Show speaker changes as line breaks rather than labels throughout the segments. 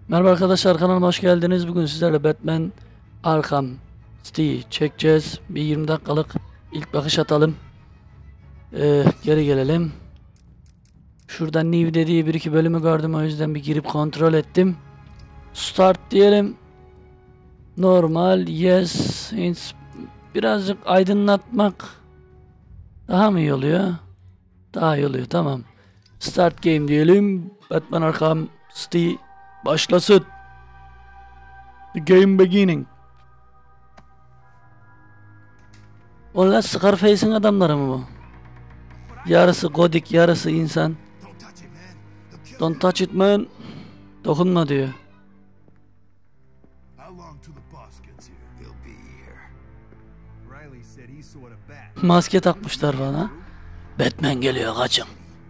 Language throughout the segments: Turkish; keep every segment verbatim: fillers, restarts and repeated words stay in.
Merhaba arkadaşlar, kanalıma hoş geldiniz. Bugün sizlerle Batman Arkham City'yi çekeceğiz. Bir yirmi dakikalık ilk bakış atalım. Ee, geri gelelim. Şuradan New dediği bir iki bölümü gördüm, o yüzden bir girip kontrol ettim. Start diyelim. Normal, yes, ins birazcık aydınlatmak daha mı iyi oluyor? Daha iyi oluyor, tamam. Start game diyelim. Batman Arkham City başlasın. The game beginning. Onlar Scarface'in adamları mı bu? Yarısı godik, yarısı insan. Don't touch it man. Dokunma diyor. Maske takmışlar bana. Batman geliyor, kaçın.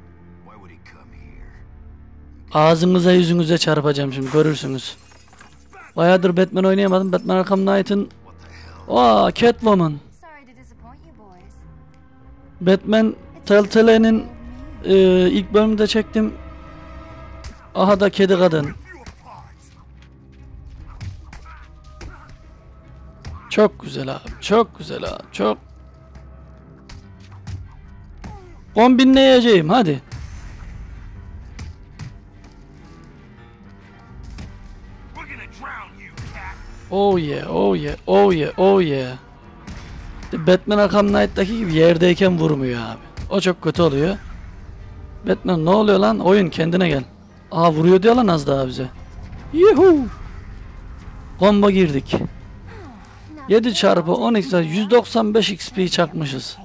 Ağzınıza yüzünüze çarpacağım şimdi, görürsünüz. Bayağıdır Batman oynayamadım. Batman Arkham Knight'ın Aa, Catwoman. Batman Telltale'nin e, ilk bölümünde çektim. Aha da kedi kadın. Çok güzel abi. Çok güzel abi. Çok. Kombinleyeceğim hadi. Oh yeah, oh yeah, oh yeah, oh yeah. Batman Arkham Knight'taki gibi yerdeyken vurmuyor abi. O çok kötü oluyor. Batman ne oluyor lan? Oyun kendine gel. Aa, vuruyor diyor lan az daha bize. Yuhuu. Combo girdik. yedi çarpı on x yüz doksan beş X P çakmışız.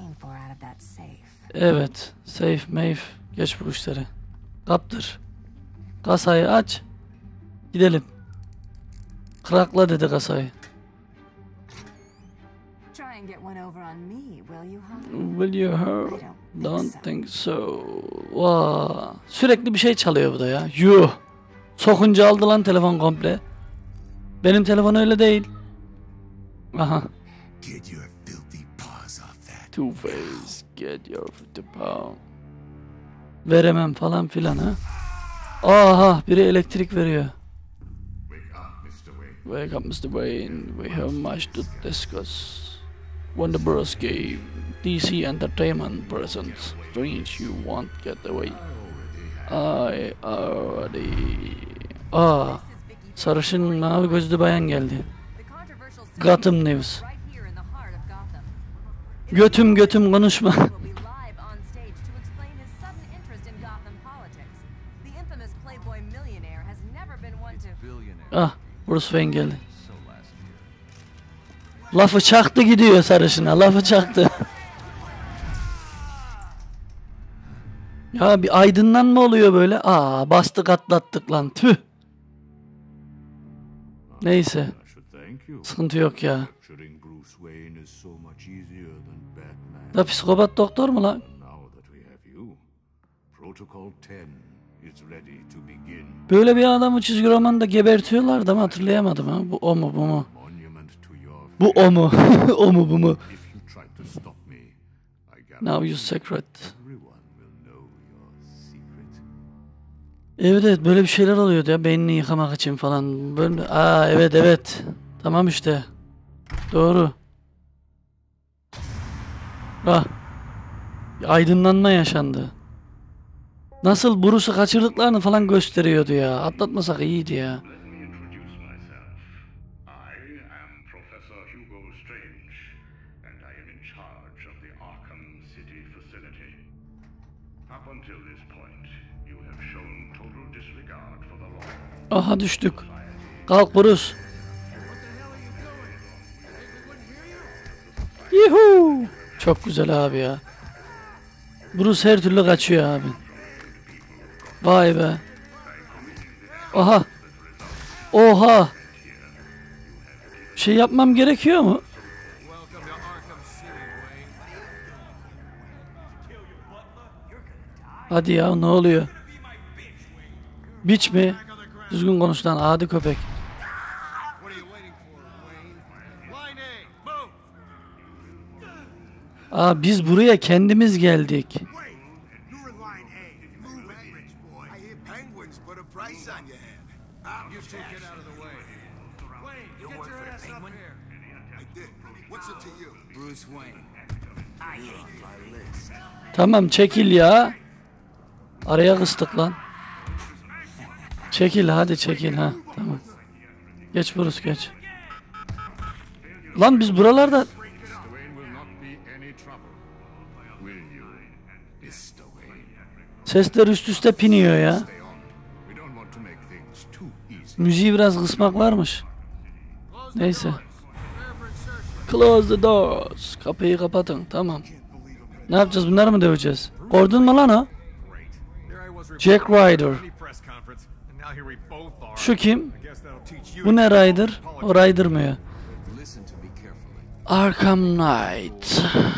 Evet. Safe, mave. Geç bu işleri. Kaptır. Kasayı aç. Gidelim. Krakla dedi kasayı. Will you hurt? Don't think so. Wow. Sürekli bir şey çalıyor bu da ya. Yuh. Sokunca aldı lan telefon komple. Benim telefon öyle değil. Aha. Two face. Get your filthy paw. Veremem falan filan ha. Aha, biri elektrik veriyor. Wake up mister Wayne. We have much to discuss. Warner Bros. Game. D C Entertainment presents. Strange you won't get away. I already. Aa, sarışın mavi gözlü bayan geldi. Gotham News. Götüm götüm konuşma. Ah, Bruce Wayne geldi. Lafı çaktı gidiyor sarışına, lafı çaktı. Ya bir aydınlanma oluyor böyle. Aa, bastık atlattık lan, tüh. Neyse. Sıkıntı yok ya. Da psikopat doktor mu lan? Böyle bir adamı çizgi romanda gebertiyorlardı ama hatırlayamadım ha. Bu o mu bu mu? Bu o mu? O mu bu mu? Now you secret. Evet evet, böyle bir şeyler oluyordu ya, beynini yıkamak için falan. Böyle, aa evet evet. Tamam işte. Doğru. Ah. Aydınlanma yaşandı. Nasıl Bruce'u kaçırdıklarını falan gösteriyordu ya. Atlatmasak iyiydi ya. Aha, düştük. Kalk Bruce. Yuhuu. Çok güzel abi ya. Bruce her türlü kaçıyor abi. Vay be. Aha. Oha. Bir şey yapmam gerekiyor mu? Hadi ya, ne oluyor? Biç mi? Düzgün konuş lan adi köpek. Aa, biz buraya kendimiz geldik. Tamam çekil ya. Araya kıstık lan. Çekil hadi çekil ha. Tamam. Geç Bruce geç. Lan biz buralarda... Sesler üst üste piniyor ya. Müziği biraz kısmak varmış. Neyse. Close the doors. Kapıyı kapatın. Tamam. Ne yapacağız? Bunları mı döveceğiz? Gordon mu lan o? Jack Ryder. Şu kim? Bu ne Ryder? O Ryder mı ya? Arkham Knight.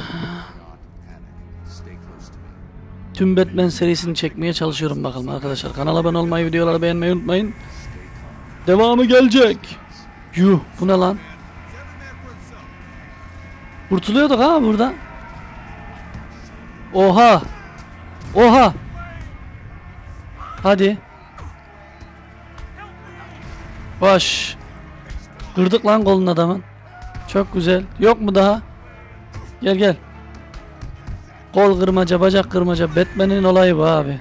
Tüm Batman serisini çekmeye çalışıyorum bakalım arkadaşlar. Kanala abone olmayı, videoları beğenmeyi unutmayın. Devamı gelecek. Yuh, bu ne lan? Kurtuluyorduk ha burada. Oha. Oha. Hadi. Baş. Kırdık lan kolun adamın. Çok güzel. Yok mu daha? Gel gel. Kol kırmaca, bacak kırmaca. Batman'in olayı bu abi.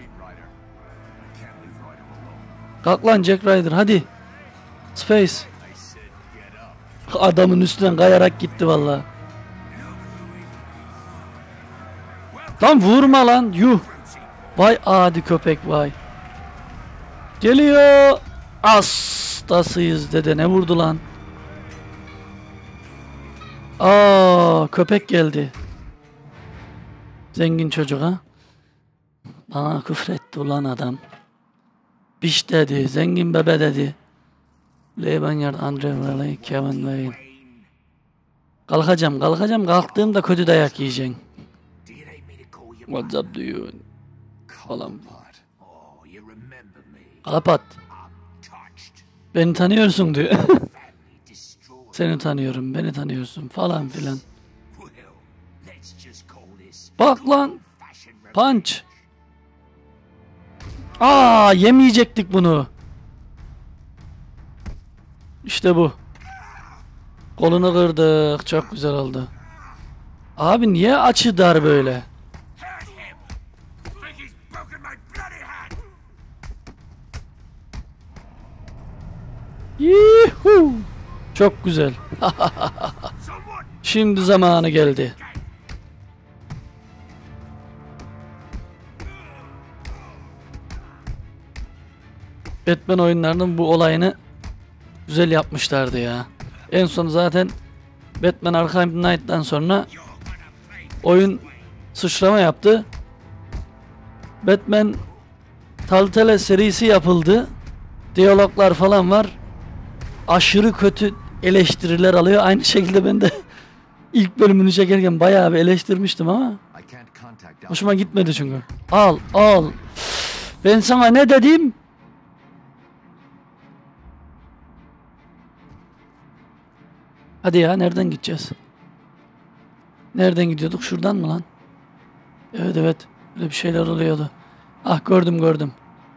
Kalk lan Jack Ryder hadi. Space. Adamın üstünden kayarak gitti vallahi. Lan vurma lan. Yuh. Vay adi köpek vay. Geliyor. Hastasıyız dede. Ne vurdu lan? Aa köpek geldi. Zengin çocuk ha. Bana küfretti ulan adam. Biş dedi. Zengin bebe dedi. Lee Banyard, Andre Valley, Kevin Wayne. Kalkacağım kalkacağım. Kalktığımda kötü dayak yiyeceksin. What's up dude? Falan. Kapat. Beni tanıyorsun diyor. Seni tanıyorum, beni tanıyorsun falan filan. Bak lan. Punch. Aa, yemeyecektik bunu. İşte bu. Kolunu kırdık. Çok güzel oldu. Abi niye açı dar böyle? Yuhuu. Çok güzel. Şimdi zamanı geldi. Batman oyunlarının bu olayını güzel yapmışlardı ya. En son zaten Batman Arkham Knight'tan sonra oyun sıçrama yaptı. Batman Telltale serisi yapıldı. Diyaloglar falan var. Aşırı kötü eleştiriler alıyor. Aynı şekilde ben de ilk bölümünü çekerken bayağı bir eleştirmiştim ama hoşuma gitmedi çünkü. Al al. Ben sana ne dedim? Hadi ya nereden gideceğiz? Nereden gidiyorduk? Şuradan mı lan? Evet evet. Böyle bir şeyler oluyordu. Ah gördüm gördüm.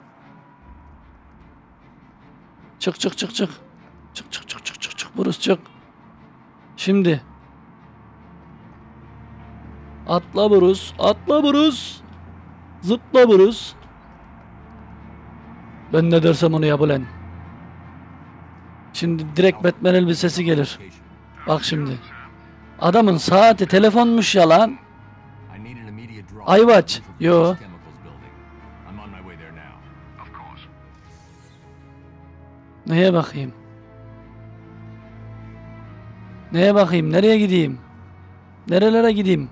Çık çık çık çık. Çık çık çık çık çık çık. Burası çık. Şimdi. Atla Bruce. Atla Bruce. Zıpla Bruce. Ben ne dersem onu yap ulan. Şimdi direkt Batman elbisesi gelir. Bak şimdi. Adamın saati telefonmuş ya lan. iWatch. Yo. Neye bakayım? Neye bakayım? Nereye gideyim? Nerelere gideyim?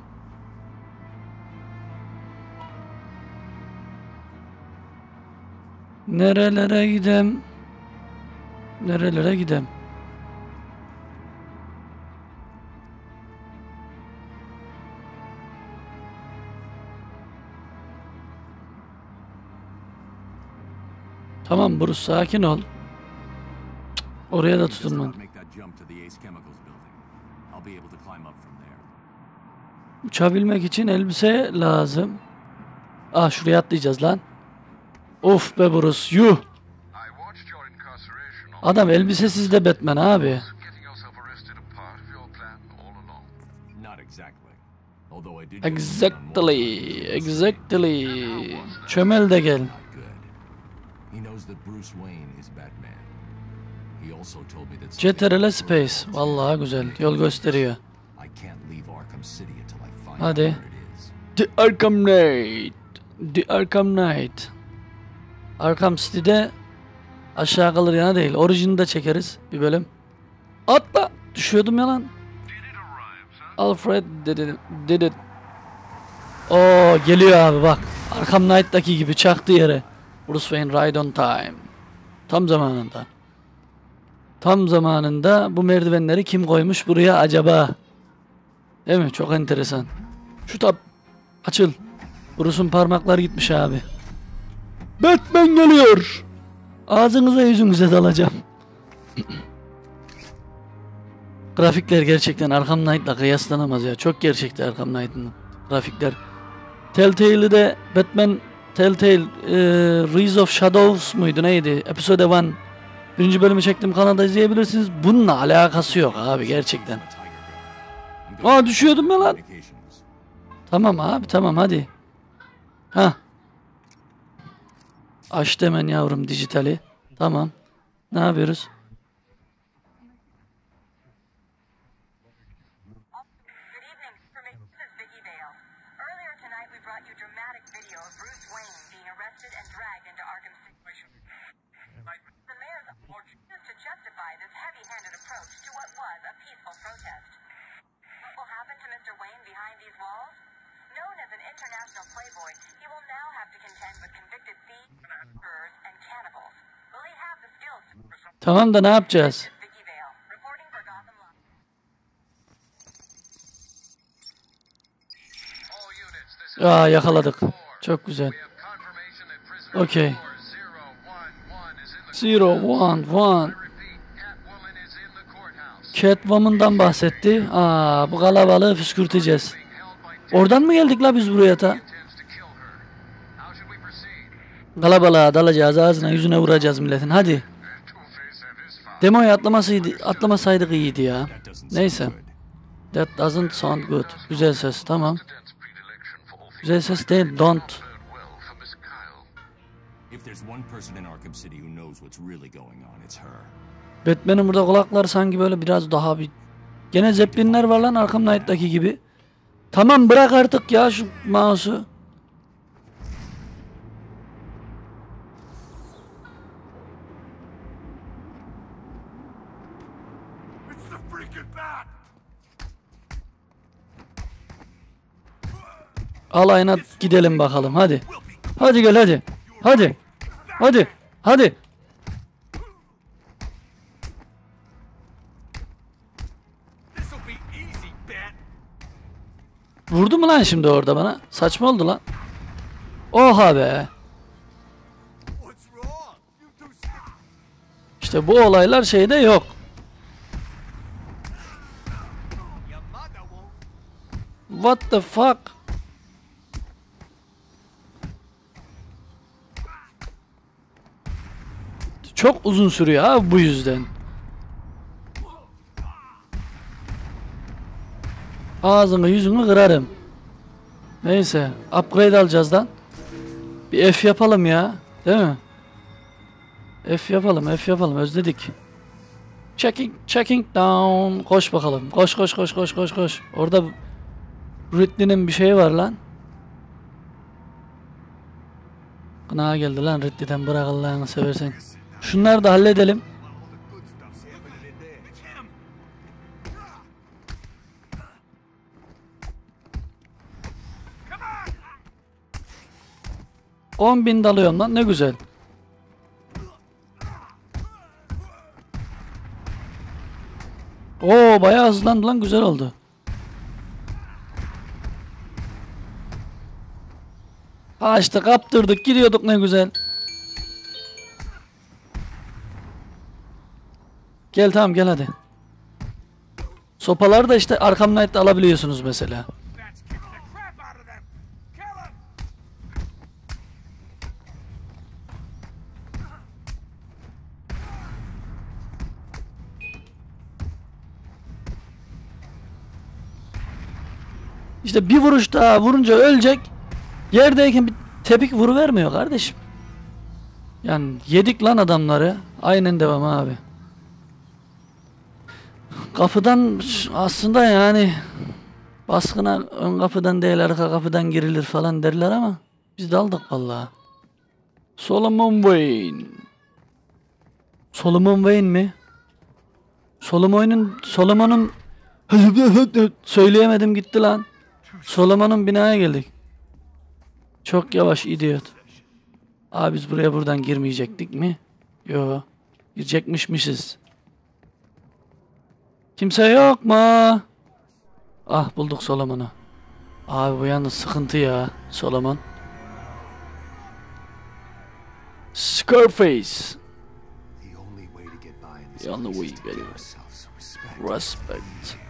Nerelere gidem? Nerelere gidem? Tamam Bruce sakin ol. Oraya da tutunma. Uçabilmek için elbise lazım. Ah şuraya atlayacağız lan. Of be Bruce yuh. Adam elbisesiz de Batman abi. Exactly. Exactly. Çömel de gel. Ceterele Space. Vallahi güzel. Yol gösteriyor. Hadi. The Arkham Knight. The Arkham Knight. Arkham City'de aşağı kalır yana değil. Orijini de çekeriz bir bölüm. Atla. Düşüyordum ya lan. Alfred did it. Did it. Oo geliyor abi bak. Arkham Knight'taki gibi çaktı yere. Bruce Wayne ride on time. Tam zamanında. Tam zamanında bu merdivenleri kim koymuş buraya acaba? Değil mi? Çok enteresan. Şu tap açıl. Bruce'un parmakları gitmiş abi. Batman geliyor. Ağzınıza yüzünüze dalacağım. Grafikler gerçekten Arkham Knight'la kıyaslanamaz ya. Çok gerçekti Arkham Knight'ın grafikler. Telltale'i de Batman Telltale e, Rise of Shadows muydu neydi? Episode bir. Birinci bölümü çektim, kanalda izleyebilirsiniz. Bununla alakası yok abi gerçekten. Aa düşüyordum ya lan. Tamam abi tamam hadi. Ha. Açtı hemen yavrum dijitali. Tamam. Ne yapıyoruz? Tamam da ne yapacağız? Aa yakaladık. Çok güzel. Okey. Zero one one. Catwoman'dan bahsetti. Aa bu kalabalığı püskürteceğiz. Oradan mı geldik la biz buraya ta? Kalabalığa dalacağız, ağzına yüzüne vuracağız milletin. Hadi. Demoyu atlamasaydı, atlamasaydık iyiydi ya. Neyse. That doesn't sound good. Güzel ses, tamam. Güzel ses değil, don't. Batman'in burada kulakları sanki böyle biraz daha bir... Gene zeplinler var lan Arkham Knight'taki gibi. Tamam bırak artık ya şu mouse'u. Alayına gidelim bakalım hadi. Hadi gel hadi. Hadi. Hadi. Hadi. Vurdu mu lan şimdi orada bana? Saçma oldu lan. Oha be. İşte bu olaylar şeyde yok. What the fuck? Çok uzun sürüyor abi bu yüzden. Ağzını yüzünü kırarım. Neyse upgrade alacağız lan. Bir F yapalım ya. Değil mi? F yapalım F yapalım özledik. Checking checking down. Koş bakalım. Koş koş koş koş koş koş. Orada Ridley'nin bir şeyi var lan. Kına geldi lan Ridley'den, bırak Allah'ını seversen. Şunları da halledelim. on bin dalıyorum lan ne güzel. Oo bayağı hızlandı lan, güzel oldu. Ha işte kaptırdık gidiyorduk ne güzel. Gel tamam gel hadi. Sopaları da işte Arkham Knight'ta alabiliyorsunuz mesela. İşte bir vuruş daha vurunca ölecek. Yerdeyken bir tepik vuruvermiyor kardeşim. Yani yedik lan adamları. Aynen devam abi. Kapıdan aslında yani baskına ön kapıdan değil arka kapıdan girilir falan derler ama biz de aldık vallahi. Solomon Wayne. Solomon Wayne mi? Solomon'un Solomon'un söyleyemedim gitti lan. Solomon'un binaya geldik. Çok yavaş idiot. Abi biz buraya buradan girmeyecektik mi? Yo. Girecekmişmişiz. Kimse yok mu? Ah bulduk Solomon'u. Abi bu yalnız sıkıntı ya Solomon. Scarface. The only way to get respect.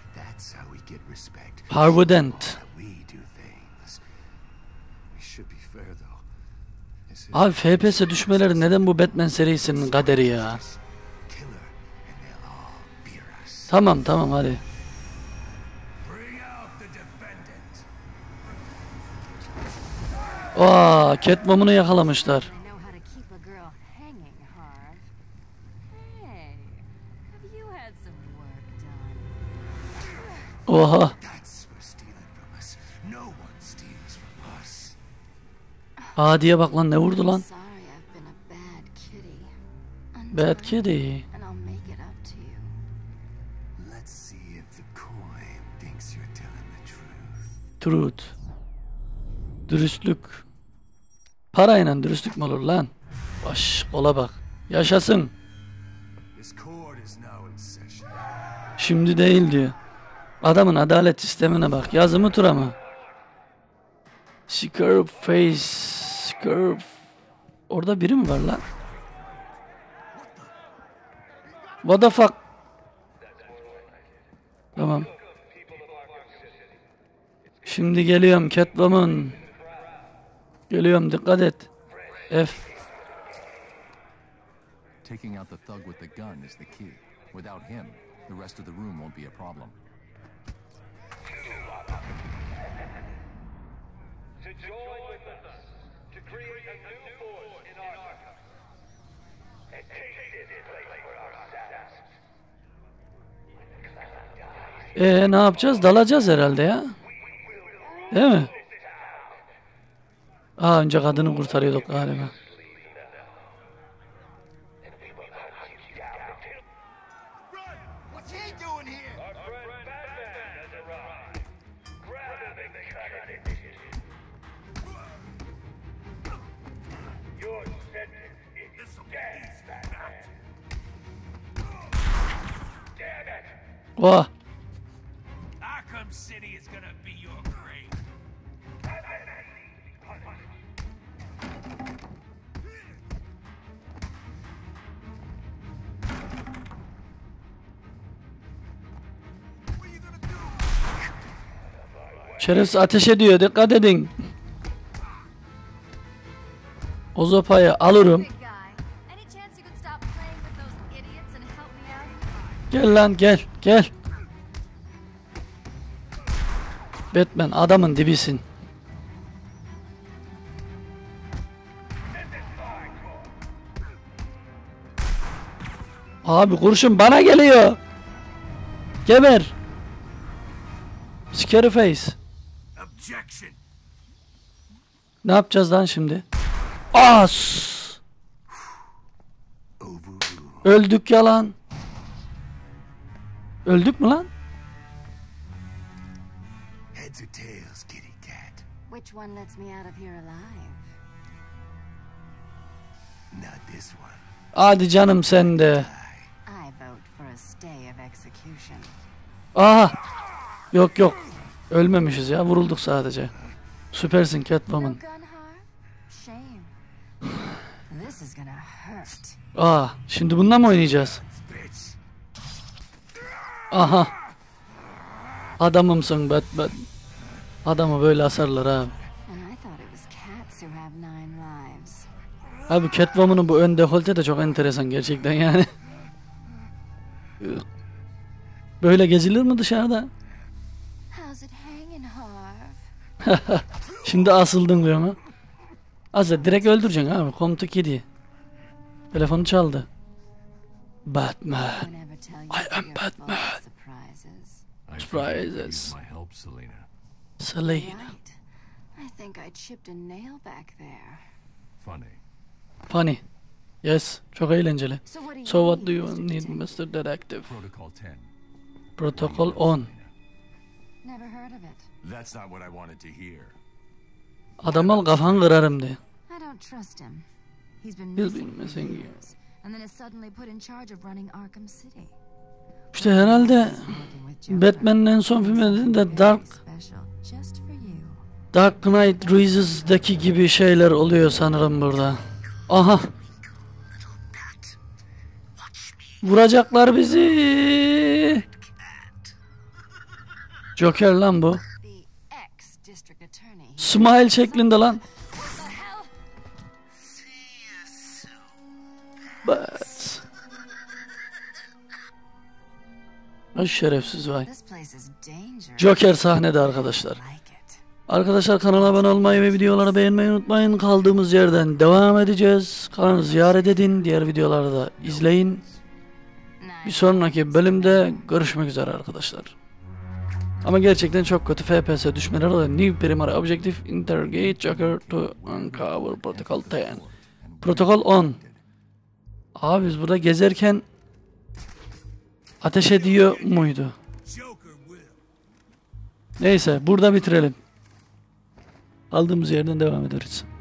Harvardent. Abi F P S düşmeleri neden bu Batman serisinin kaderi ya? Tamam tamam hadi. Aa, Catwoman'ı yakalamışlar. Oha. Aa diye bak lan ne vurdu lan? Bad kitty. Truth. Dürüstlük. Parayla dürüstlük mü olur lan? Baş kola bak. Yaşasın. Şimdi değil diyor. Adamın adalet sistemine bak. Yazı mı tura mı? Scarface. Scarf. Orada biri mi var lan? What the fuck? Tamam. Şimdi geliyorum Catwoman. Geliyorum dikkat et. F.
Taking out the thug with the gun is the key. Without him, the rest of the room won't be a problem. To join with us to create a new force in Arkham. And take this place for ourselves.
Ee ne yapacağız? Dalacağız herhalde ya. Değil mi? Aa önce kadını kurtarıyorduk galiba. Vah.
Arkham City is gonna be your grave.
Şerefsiz ateş ediyor. Dikkat edin. O sopayı alırım. Gel lan gel gel. Batman adamın dibisin. Abi kurşun bana geliyor. Geber. Scarface. Ne yapacağız lan şimdi? As. Öldük ya lan. Öldük mü lan?
Heads or tails, kitty cat?
Which one lets me out of here alive?
Not this one.
Hadi canım sen de.
I vote for a stay of execution.
Aha. Yok yok. Ölmemişiz ya. Vurulduk sadece. Süpersin Catwoman.
No gun harm? Shame. This is gonna hurt.
Aa, şimdi bununla mı oynayacağız? Aha. Adamımsın Batman. Adamı böyle asarlar abi.
And I thought it was cats who have nine lives.
Abi Catwoman'ın bu ön dekolte de çok enteresan gerçekten yani. Böyle gezilir mi dışarıda?
How's it hanging, Harv?
Şimdi asıldın diyor mu? Azra direkt öldüreceksin abi. Komutu kedi. Telefonu çaldı. Batman.
Don't ever tell you
I am
you're full
Batman.
of surprises.
I
Surprises.
figured you could use my help, Selena.
Selena.
Right. I think I chipped a nail back there.
Funny.
Funny. Yes. Çok eğlenceli.
So what do you
So what do you
Mister
need,
Detective?
mister Detective?
Protocol ten.
Protokol on.
Never heard of it.
That's not what I wanted to hear.
Adam al kafan kırarım diye.
I don't trust him. He's been
He's
missing,
been
for
missing
years, and then is suddenly put in charge of running Arkham City.
İşte herhalde
Working with Joker.
Batman'in en son filmlerinde
Very
Dark
special, just for you.
Dark Knight Rises'daki gibi şeyler oluyor sanırım burada. Aha. Vuracaklar bizi. Joker lan bu.
The ex-district attorney.
Smile şeklinde lan.
What the hell?
Bat. Ay şerefsiz vay.
This place is dangerous.
Joker sahnede arkadaşlar.
Like it.
Arkadaşlar kanala abone olmayı ve videoları beğenmeyi unutmayın. Kaldığımız yerden devam edeceğiz. Kanalı ziyaret edin. Diğer videoları da izleyin. Bir sonraki bölümde görüşmek üzere arkadaşlar. Ama gerçekten çok kötü F P S düşmeler oluyor. New Primary Objective Interrogate Joker to Uncover Protocol on. Protokol on. Abi biz burada gezerken ateş ediyor muydu?
Joker will.
Neyse burada bitirelim. Aldığımız yerden devam ederiz.